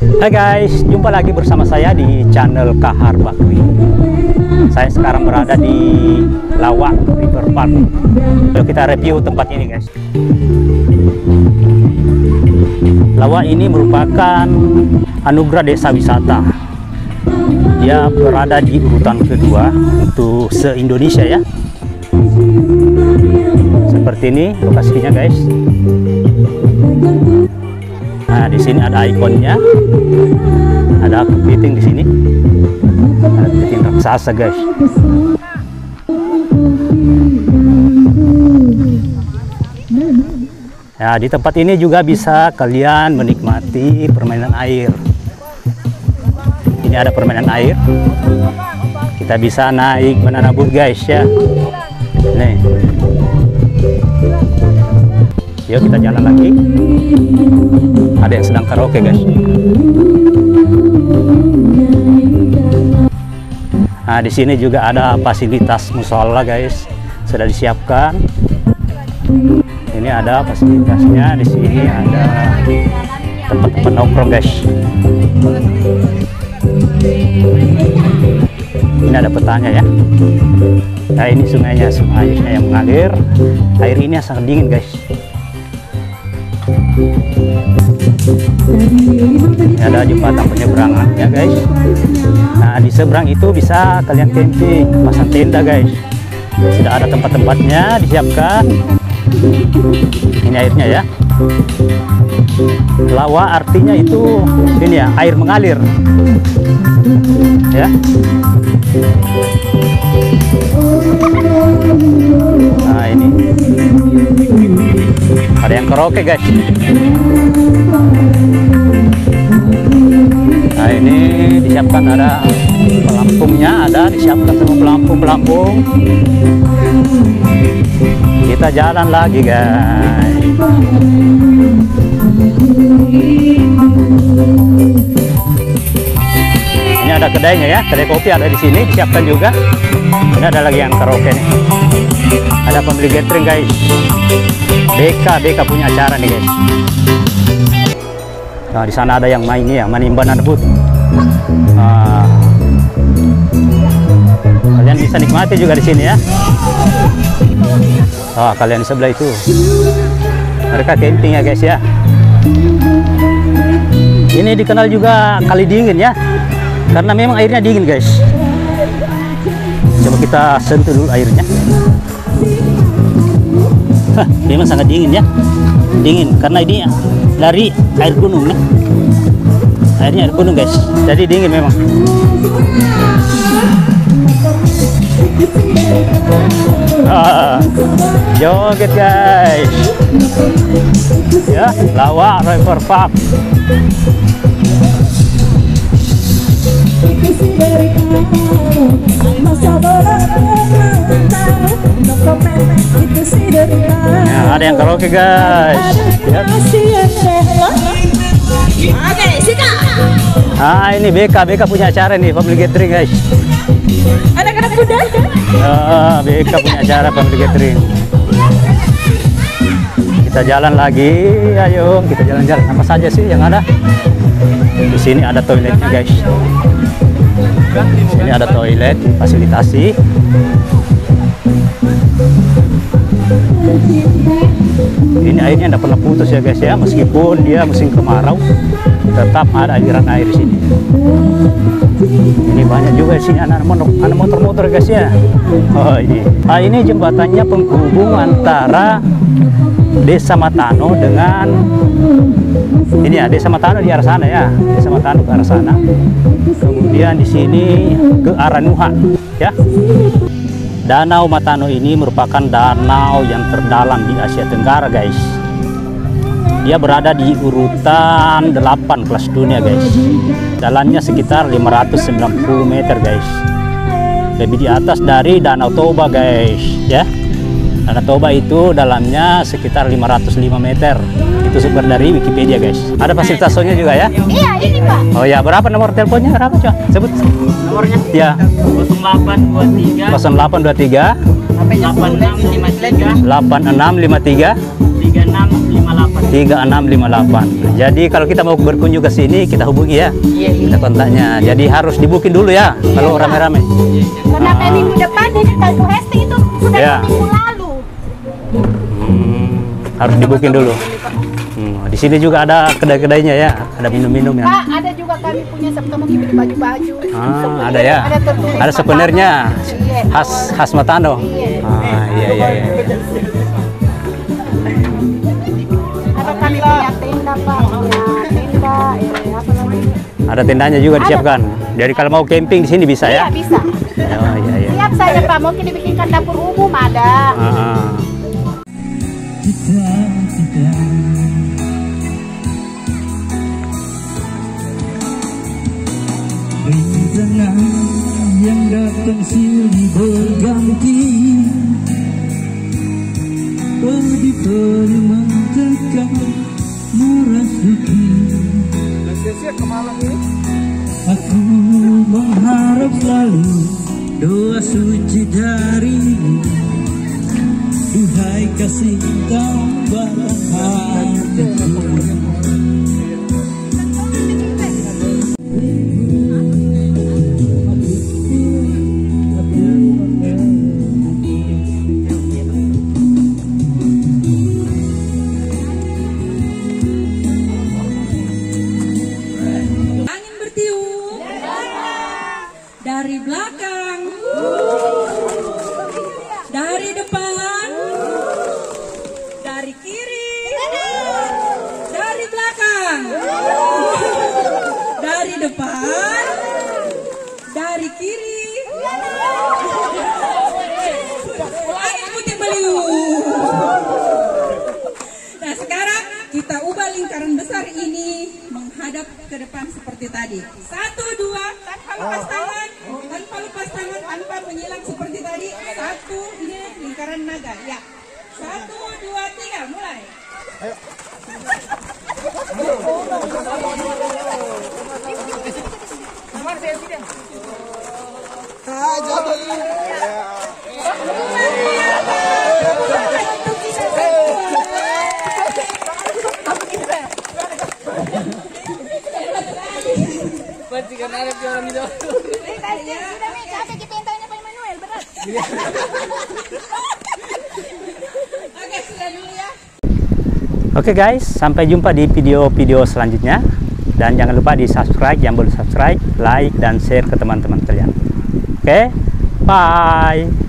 Hai guys, jumpa lagi bersama saya di channel Kahar Bakri. Saya sekarang berada di Lawak River Park. Lalu kita review tempat ini guys. Lawak ini merupakan anugerah desa wisata. Dia berada di urutan kedua untuk se-Indonesia ya. Seperti ini lokasinya guys. Nah, di sini ada ikonnya. Ada kepiting di sini. Ada kepiting raksasa guys. Nah, di tempat ini juga bisa kalian menikmati permainan air. Ini ada permainan air. Kita bisa naik banana boat guys ya. Nih. Yuk kita jalan lagi. Ada yang sedang karaoke guys. Nah, di sini juga ada fasilitas musola guys. Sudah disiapkan. Ini ada fasilitasnya. Di sini ada tempat-tempat nongkrong guys. Ini ada petanya ya. Nah, ini sungainya, airnya yang mengalir. Air ini sangat dingin guys. Ini ada jembatan penyeberangannya guys. Nah, di seberang itu bisa kalian camping, pasang tenda guys. Sudah ada tempat-tempatnya disiapkan. Ini airnya ya. Lawa artinya itu ini ya, air mengalir ya. Nah, ini ada yang karaoke guys. Nah, ini disiapkan, ada pelampungnya, ada disiapkan semua pelampung-pelampung. Kita jalan lagi guys. Ini ada kedainya ya, kedai kopi ada di sini, disiapkan juga. Ini ada lagi yang karaoke nih. Ada pembeli gathering guys. BK punya acara nih guys. Nah, di sana ada yang main nih ya, main banana boat. Nah, kalian bisa nikmati juga di sini ya. Oh, kalian di sebelah itu. Mereka camping ya guys ya. Ini dikenal juga kali dingin ya. Karena memang airnya dingin guys. Coba kita sentuh dulu airnya. Hah, memang sangat dingin ya. Dingin karena ini dari air gunung nih. Airnya air gunung guys. Jadi dingin memang. Joget guys ya, Lawak River Park. Nah, ada yang karaoke guys ya. Ah, ini BK punya acara nih, family gathering guys. Anak-anak muda. BK punya acara family gathering. Kita jalan lagi, ayo kita jalan-jalan. Apa saja sih yang ada? Di sini ada toiletnya guys. Di sini ada toilet, fasilitasi. Ini airnya tidak pernah putus ya guys ya, meskipun dia musim kemarau, tetap ada aliran air di sini. Ini banyak juga di sini anak motor-motor guys ya. Oh, ini. Ah, ini jembatannya penghubung antara Desa Matano dengan ini ya, Desa Matano di arah sana ya. Desa Matano ke arah sana. Kemudian di sini ke arah Nuha ya. Danau Matano ini merupakan danau yang terdalam di Asia Tenggara guys. Dia berada di urutan 8 kelas dunia guys. Dalamnya sekitar 590 meter guys. Lebih di atas dari Danau Toba guys ya. Danau Toba itu dalamnya sekitar 505 meter. Itu sumber dari Wikipedia guys. Ada fasilitas soalnya juga ya? Iya, ini Pak. Oh ya, berapa nomor teleponnya? Berapa coba? Sebut. Nomornya Ya. 0823 0823 8653 8653 36 3658. Jadi kalau kita mau berkunjung ke sini kita hubungi ya. Kita kontaknya. Jadi harus dibukin dulu ya kalau rame-rame. Karena kayak minggu depan ini kalau Hesti itu sudah Ya. minggu lalu. Harus dibukin dulu. Di sini juga ada kedai-kedainya ya, ada minum-minum ya. Pak, ada juga kami punya Sabtu Mungkin baju-baju. Ada ya. tertulis Ada souvenirnya Matano. khas Matano. Iya. Iya. Ada kami punya tenda Pak, punya tenda, apa namanya? Ada tendanya juga disiapkan. Jadi kalau mau camping di sini bisa Iya ya. bisa. Oh, iya. Siap saja Pak, mungkin dibikinkan dapur umum ada. Rintangan yang datang silih berganti, peri-peri mentekan merasuki. Aku mengharap selalu doa suci darimu, duhai kasih tambah hatiku. Dari belakang, dari depan, dari kiri, dari belakang, dari depan, dari kiri, angin puting beliung. Nah sekarang kita ubah lingkaran besar ini menghadap ke depan seperti tadi. 1, 2, tanpa lepas tangan, tanpa menyilang seperti tadi. 1, ini lingkaran naga. Ya. 1, 2, 3, mulai. Oke guys, sampai jumpa di video-video selanjutnya. Dan jangan lupa di subscribe, yang belum subscribe, like, dan share ke teman-teman kalian. Oke, bye.